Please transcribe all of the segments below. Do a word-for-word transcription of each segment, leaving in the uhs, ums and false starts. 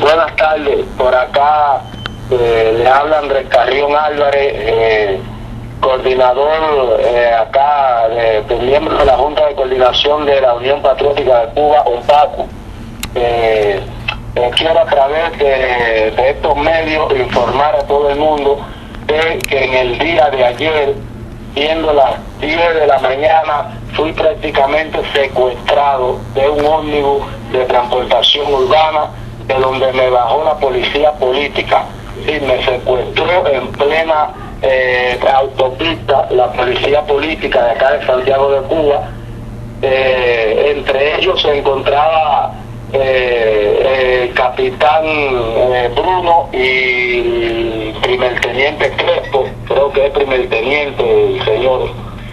buenas tardes, por acá eh, le habla Andrés Carrión Álvarez, eh, coordinador eh, acá, de, de miembro de la Junta de Coordinación de la Unión Patriótica de Cuba, UNPACU. Eh, eh, quiero a través de, de estos medios informar a todo el mundo de que en el día de ayer, siendo las diez de la mañana, fui prácticamente secuestrado de un ómnibus de transportación urbana, de donde me bajó la policía política. Sí, me secuestró en plena eh, autopista la policía política de acá de Santiago de Cuba. Eh, entre ellos se encontraba eh, el capitán eh, Bruno y primer teniente Crespo, creo que es primer teniente el señor.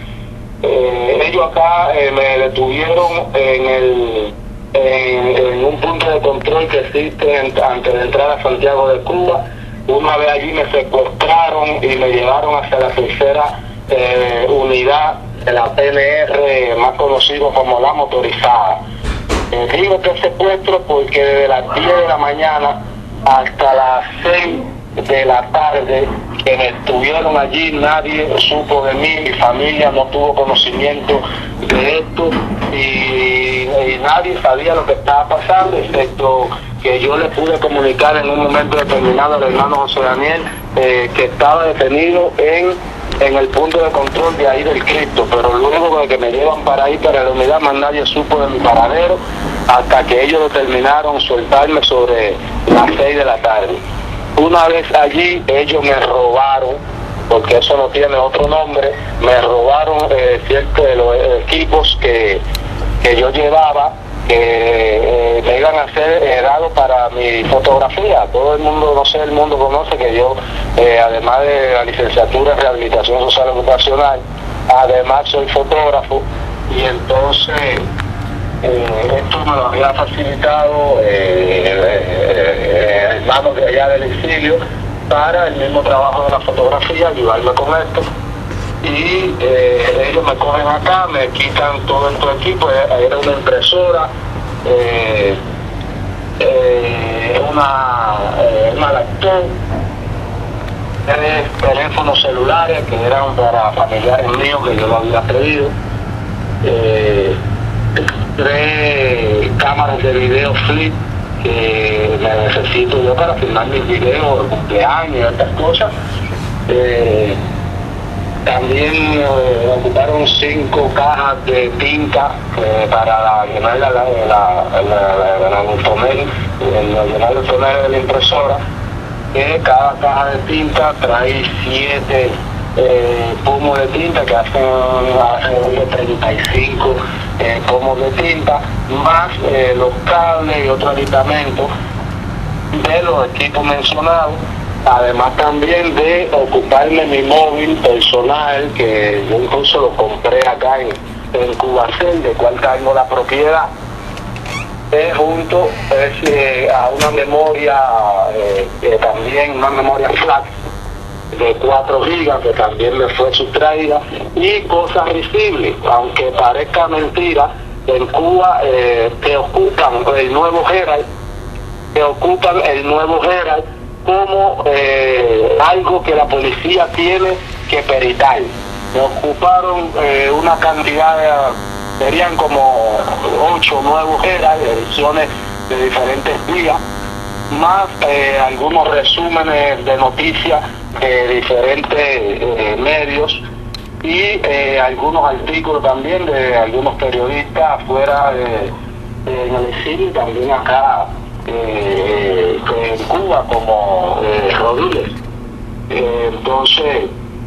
Eh, ellos acá eh, me detuvieron en el en, en un punto de control que existe en, antes de entrar a Santiago de Cuba. Una vez allí me secuestraron y me llevaron hacia la tercera eh, unidad de la P N R, más conocido como la motorizada. Eh, digo que secuestro porque desde las diez de la mañana hasta las seis de la tarde que me estuvieron allí, nadie supo de mí, mi familia no tuvo conocimiento de esto y, y nadie sabía lo que estaba pasando, excepto que yo le pude comunicar en un momento determinado al hermano José Daniel eh, que estaba detenido en, en el punto de control de ahí del Cristo, pero luego de que me llevan para ahí, para la unidad, más nadie supo de mi paradero hasta que ellos determinaron soltarme sobre las seis de la tarde. Una vez allí, ellos me robaron, porque eso no tiene otro nombre, me robaron eh, ciertos de los equipos que, que yo llevaba, que eh, me iban a ser heredados para mi fotografía. Todo el mundo, no sé, el mundo conoce que yo, eh, además de la licenciatura en Rehabilitación Social Ocupacional, además soy fotógrafo, y entonces Eh, esto me lo había facilitado eh, eh, hermanos de allá del exilio para el mismo trabajo de la fotografía, ayudarme con esto. Y eh, ellos me cogen acá, me quitan todo este equipo, era una impresora, eh, eh, una, eh, una laptop, tres teléfonos celulares que eran para familiares míos que yo lo había pedido. Eh, tres cámaras de video flip que me necesito yo para filmar mis videos de cumpleaños y estas cosas. Eh, también eh, ocuparon cinco cajas de tinta eh, para la, llenar la, la, la, la, la, el tonel, el, llenar el tonel de la impresora, que cada caja de tinta trae siete eh, pomos de tinta que hacen alrededor de treinta y cinco Eh, pomos de tinta, más eh, los cables y otros aditamentos de los equipos mencionados, además también de ocuparme mi móvil personal, que yo incluso lo compré acá en, en Cubacel, de cual tengo la propiedad, eh, junto eh, a una memoria, eh, eh, también una memoria flash de cuatro gigas que también me fue sustraída, y cosas visibles, aunque parezca mentira, en Cuba eh, te ocupan el nuevo Herald, te ocupan el nuevo Herald como eh, algo que la policía tiene que peritar. Me ocuparon eh, una cantidad de, serían como ocho nuevos Herald, ediciones de diferentes días, más eh, algunos resúmenes de noticias de diferentes eh, medios y eh, algunos artículos también de algunos periodistas afuera de, de, en el exilio y también acá eh, en Cuba, como eh, Rodríguez. Eh, entonces,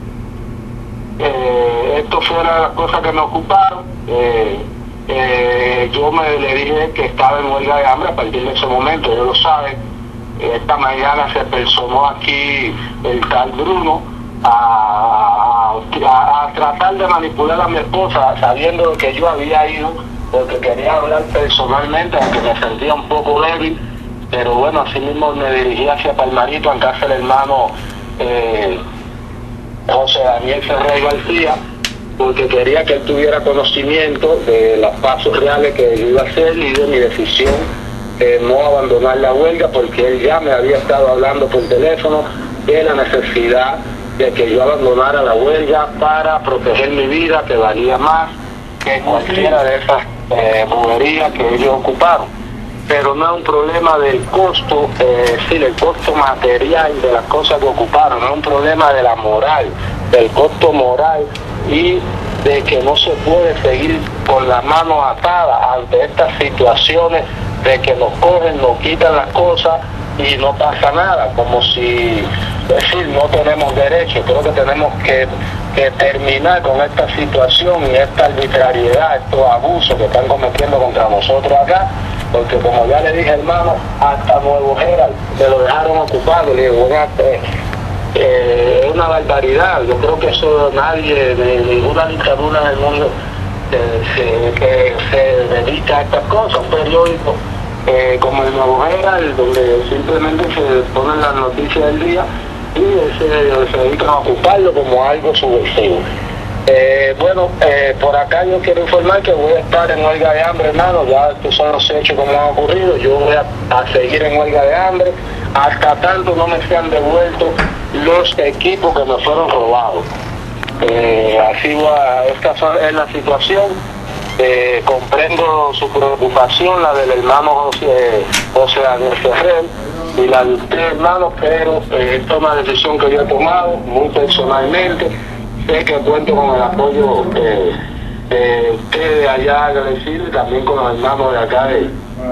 eh, esto fue las cosas que me ocuparon. Eh, eh, yo me le dije que estaba en huelga de hambre a partir de ese momento, ellos lo saben. Esta mañana se personó aquí el tal Bruno a, a, a tratar de manipular a mi esposa, sabiendo que yo había ido porque quería hablar personalmente, aunque me sentía un poco débil, pero bueno, así mismo me dirigí hacia Palmarito, en casa del hermano eh, José Daniel Ferrer García, porque quería que él tuviera conocimiento de los pasos reales que yo iba a hacer y de mi decisión eh, no abandonar la huelga, porque él ya me había estado hablando por teléfono de la necesidad de que yo abandonara la huelga para proteger mi vida, que valía más que cualquiera de esas eh, boberías que ellos ocuparon. Pero no es un problema del costo, eh, sí, del costo material de las cosas que ocuparon, no es un problema de la moral, del costo moral y de que no se puede seguir con las manos atadas ante estas situaciones de que nos cogen, nos quitan las cosas y no pasa nada, como si, es decir, no tenemos derecho. Creo que tenemos que, que terminar con esta situación y esta arbitrariedad, estos abusos que están cometiendo contra nosotros acá, porque como ya le dije, hermano, hasta Nuevo Herald me lo dejaron ocupado. Le digo, bueno, eh, eh, es una barbaridad. Yo creo que eso nadie, de ninguna dictadura del mundo eh, se, que se dedica a estas cosas. Un periódico eh, como el Nuevo Herald, donde simplemente se ponen las noticias del día y se, se dedican a ocuparlo como algo subversivo. Eh, bueno, eh, por acá yo quiero informar que voy a estar en huelga de hambre, hermano. Ya estos son los hechos como han ocurrido. Yo voy a, a seguir en huelga de hambre hasta tanto no me sean devueltos los equipos que me fueron robados. Eh, así va, esta es la situación. Eh, comprendo su preocupación, la del hermano José, José Daniel Ferrer y la de usted, hermano, pero eh, esta es una decisión que yo he tomado muy personalmente. Sé que cuento con el apoyo eh, de ustedes allá agradecido y también con los hermanos de acá de,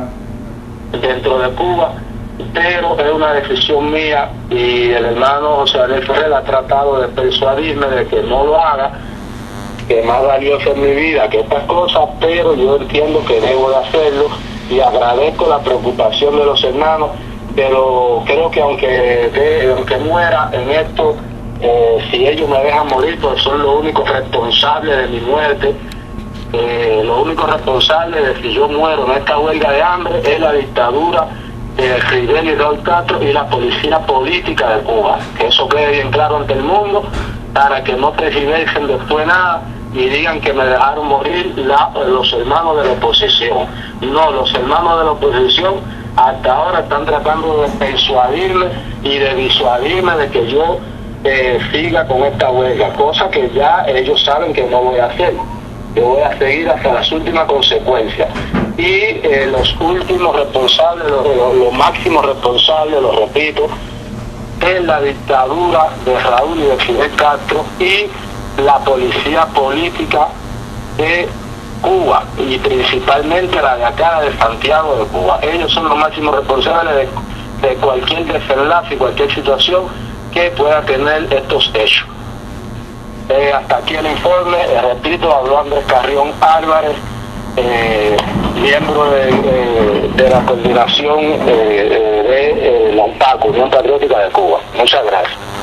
dentro de Cuba, pero es una decisión mía y el hermano José Daniel Ferrer ha tratado de persuadirme de que no lo haga, que es más valioso en mi vida que estas cosas, pero yo entiendo que debo de hacerlo y agradezco la preocupación de los hermanos, pero creo que aunque, de, aunque muera en esto, Eh, si ellos me dejan morir, pues son los únicos responsables de mi muerte. Eh, los únicos responsables de si yo muero en esta huelga de hambre es la dictadura de Fidel y Raúl Castro y la policía política de Cuba. Que eso quede bien claro ante el mundo, para que no tergiversen después nada y digan que me dejaron morir la, los hermanos de la oposición. No, los hermanos de la oposición hasta ahora están tratando de persuadirme y de disuadirme de que yo Eh, siga con esta huelga, cosa que ya ellos saben que no voy a hacer. Yo voy a seguir hasta las últimas consecuencias. Y eh, los últimos responsables, los, los, los máximos responsables, lo repito, es la dictadura de Raúl y de Fidel Castro y la policía política de Cuba, y principalmente la de acá de Santiago de Cuba. Ellos son los máximos responsables de, de cualquier desenlace y cualquier situación que pueda tener estos hechos. Eh, hasta aquí el informe. Eh, repito, habló Andrés Carrión Álvarez, eh, miembro de, de, de la coordinación eh, de, de eh, la U N P A C, Unión Patriótica de Cuba. Muchas gracias.